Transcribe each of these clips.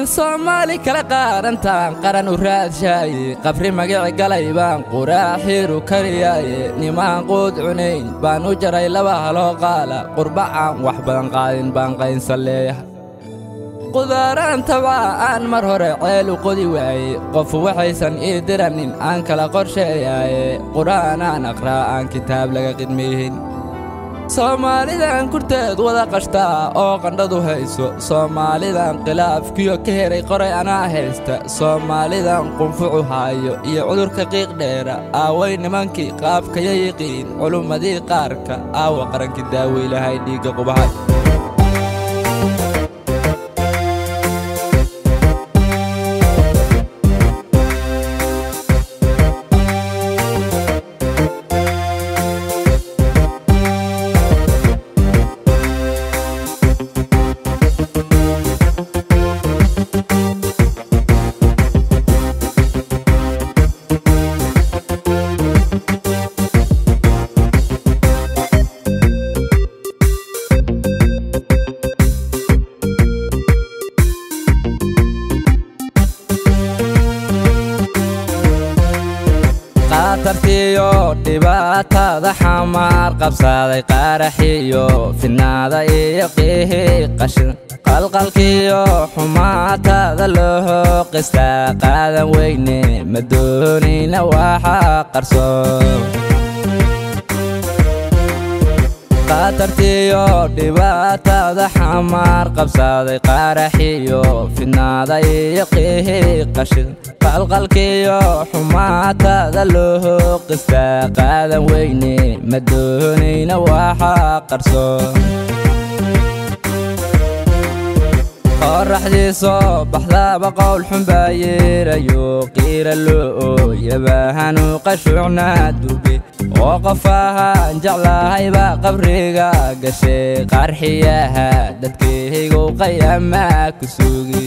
Somali kala qaarantaan qaran u raadshay qabri magaci galay baan quraaxiru kariyay nimaan qood cunayn baan u jaray laba halo qaala qurbaan wax badan qaadin baan qaynsalleeya qudaaraan tabaan mar hore ceel u qodi waayay qof waxaysan ii diranin aan kala qorsheeyay quraanaan aqraa aan kitaab laga qidmeeyin Soomaalidan kurteed wada qashtaa oo qandhadu hayso Soomaalidan khilaafkiyo ka heray qoray anaa haysta Soomaalidan qunfucu haayo iyo cudurka qiiq dheera aaway nimankii qaabka yaqiin culumadii qaarka aawa qaranki daaway lahay dhiiga qubahay tartiyo dhibaatada xamaar qabsaday qaraxiyo finaada iyo qashin qalqalkiyo xumaatada loo qistaa qaadan weyne ma doonayna waxa qarsoon tartiyo dhibaatada xamaar qabsaday qaraxiyo finaada iyo qashin qalqalkiyo xumaatada loo qistaa qaadan weyne ma doonayna waxa qarsoon qorraxdiiso baxdaba qowl xun baa yeerayo qiira loo yabahanu qashuucnaa durbe oo qof ahaan jeclahay baa qabriga gashay qarxiyaha dadkaygu qayamaa ku sugi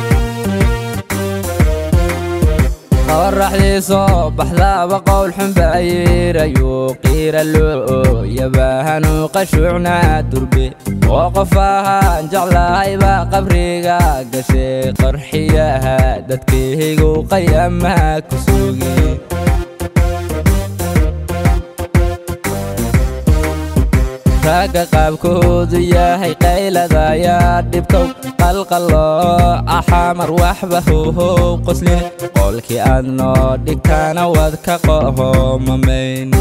qorraxdiiso baxdaba qowl xun baa yeerayo qiira loo yabahanu qashuucnaa durbe oo qof ahaan jeclahay baa qabriga gashay qarxiyaha dadkaygu qayamaa ku sugi ragga qaabkoodu yahay qaylada yaa dhibtow qalqalo axamar waxba hoohow qoslin qolkii aad noo dhigtaana wad ka qohomamayn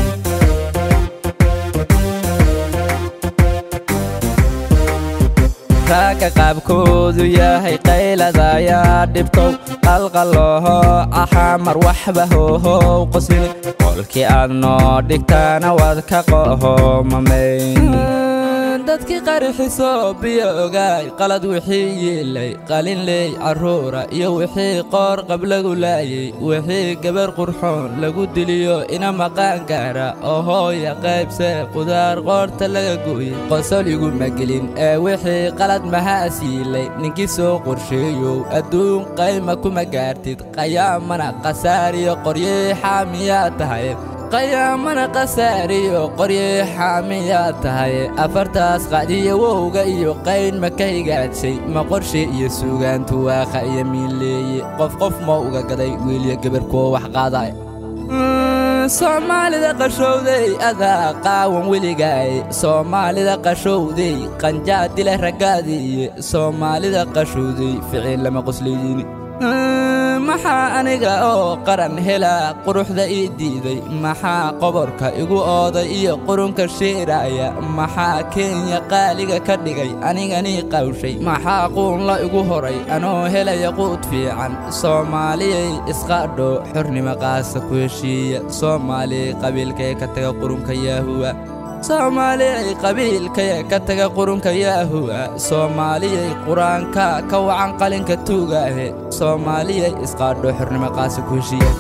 ragga qaabkoodu yahay qaylada yaa dhibtow qalqalo axamar waxba hoohow qoslin qolkii aad noo dhigtaana wad ka qohomamayn dadkii qaraxiso biyo ogaay qalad wixii yeelay qalin leey caruura iyo wixii qoor qablagu laayay wixii gabar qurxoon lagu diliyo ina maqaan gaara oo hooya qaybse qudaar qoorta laga gooyay qosol igu magelin ee wixii qalad mahaas yeelay ninkii soo qorsheeyow adduun qayma kuma gaartid qayaamana qasaariyo qoryey xaamiyaa tahay qayaamana qasaariyo qoryey xaamiyaa tahay afartaas qadiyo wowga iyo qayn ma ka higaadshay ma qorshe iyo suugaantu waaqa iyo miileeye qof ma uga gaday wiilya gabarkoo wax qaaday Soomaalida qashowday adaa qaawan weligaay Soomaalida qashowday qanjaa dila ragaadiye Soomaalida qashowday ficil lama qoslayni maxaa aniga oo qaran hela quruxda ii diiday maxaa qoborka igu ooday iyo qurunka sheeraya maxaa Kenya qaaliga ka dhigay anigani qawshay maxaa qoon la igu horay anoo helaya quud fiican Soomaaliyay isqaadho xornimo qaasa ku heshiiya Soomaali qabiilkay ka taga qurunka yahuwa Soomaali qabiilkay ka taga qurunka yahuwa Soomaaliyay quraanka ka wacan qalinka tuugaahe Soomaaliyay isqaadho xornimo qaasa ku heshiiya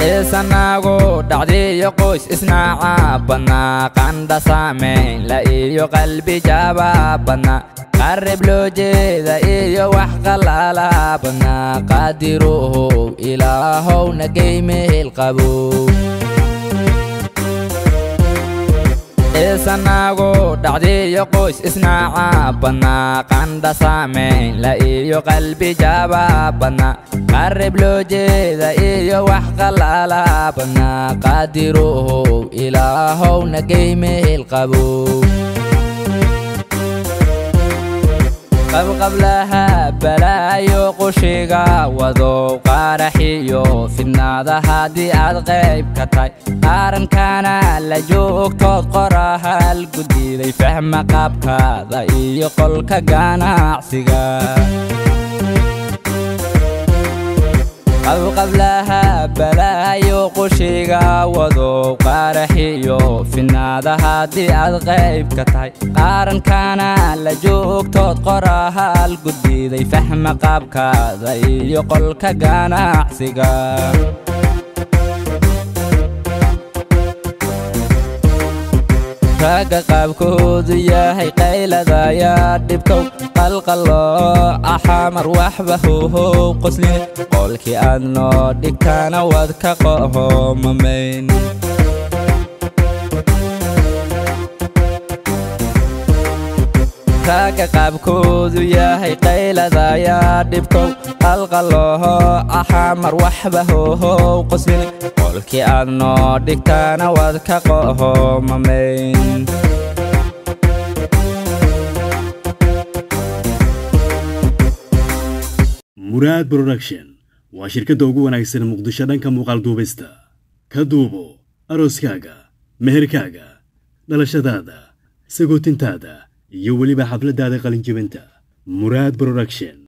إسناغو دعدي يقوش إسناعا بنا قند سامين لا إيو قلبي جابا بنا قرب له جيدا إيو وحقلالا بنا قادروه إلهو نقيمه القبول إسناغو دعدي يقوش إسناعا بنا قند سامين لا إيو قلبي جابا بنا قرب له جيدا إيو وحقلالا بنا قادروه إلهو نقيمه القبول قبلها بلايو قشيغا وذو قارحيو في النادا هادي الغيب كتاي قارن كان لجوك تذكرها القديري فهم قابكا ذا إيو قلك قانا عسيغا قبلها بلايو قشيغا وذو قارحيو في النادا هادي الغيب كتاي قارن كان لجوك تذكرها القديري فهم قابكا ذا إيو قلك قانا عسيغا راقا قابكودو ياهي قيلة ذايا دبكو قلق الله أحامر وحبهو قسلين قولكي أنو دكتانا وذكا قوهو ممين راقا قابكودو ياهي قيلة ذايا دبكو قلق الله أحامر وحبهو قسلين قولكي أنو دكتانا وذكا قوهو ممين مراد برودكشن waa shirkadda ugu wanaagsan Muqdisho dhanka muuqaal duubista ka duubo arooskaaga meherkaaga dhalashadaada sagootintaada iyo waliba xafladaada qalin jebinta Murad Production